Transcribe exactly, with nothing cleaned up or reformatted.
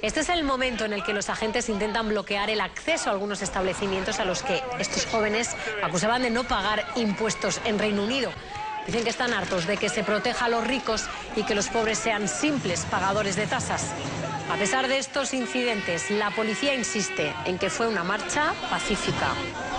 Este es el momento en el que los agentes intentan bloquear el acceso a algunos establecimientos a los que estos jóvenes acusaban de no pagar impuestos en Reino Unido. Dicen que están hartos de que se proteja a los ricos y que los pobres sean simples pagadores de tasas. A pesar de estos incidentes, la policía insiste en que fue una marcha pacífica.